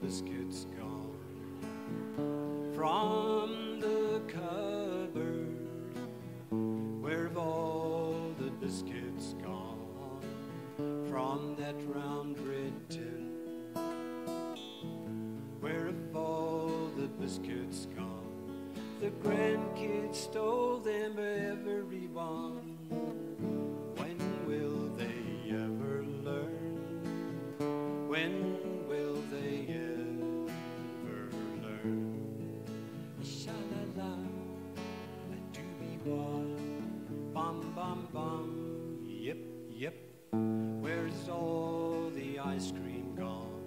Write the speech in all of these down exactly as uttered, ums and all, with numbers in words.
biscuits gone from the cupboard? Where have all the biscuits gone from that round red tin? Where have all the biscuits gone? The grandkids stole them, every one. When will they ever learn? When will they ever learn? Sha-la-la, a-doo-wee-wah, bum-bum-bum, yip, yip. Where's all the ice cream gone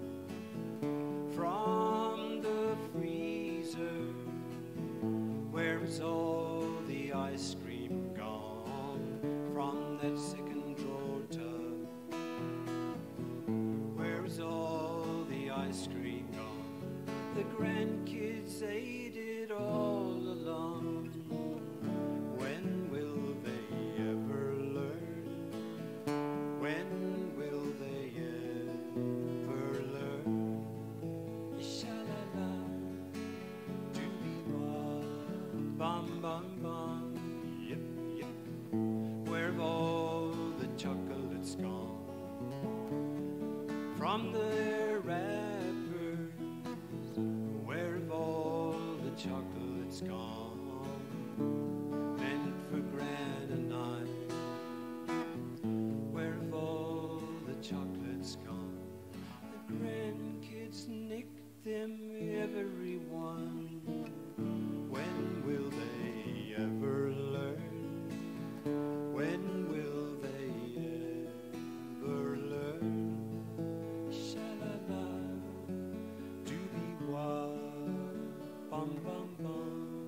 from the freezer? Where's all the ice cream gone from that second drawer tub? Where's all the ice cream gone? The grandkids ate it all along. When will they ever learn? When will they ever learn? Sha-la-la, doo-wee-wah, bum bum bum, yip yip. Where have all the chocolates gone from their wrappers? Where have all the chocolates gone meant for Gran and I? Where have all the chocolates gone? The grandkids nicked them, every one. When will they ever learn? When will they ever learn? Sha-la-la, doo-wee-wah, bum bum bum.